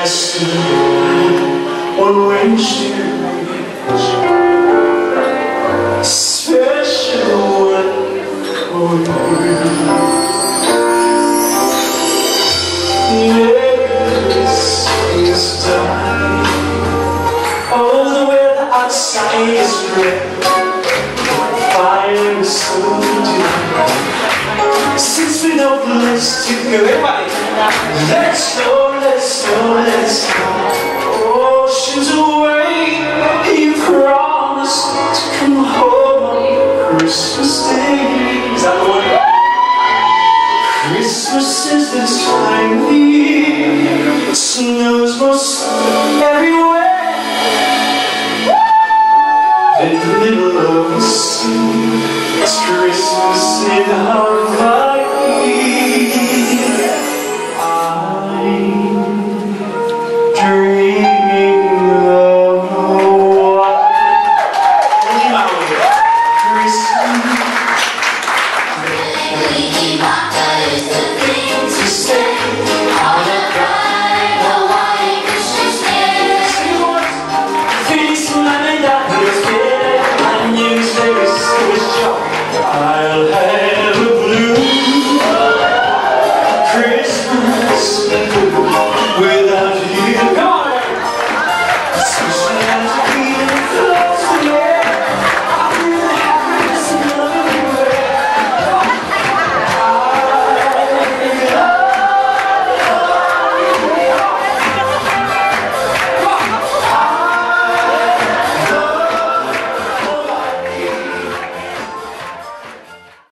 stood on Wednesday Ridge, special one for you. Yes, it's time. Oh, the weather outside is red, fire is so dim. Since we know place to go, everybody, let's go, let's go, let's go. Oceans away.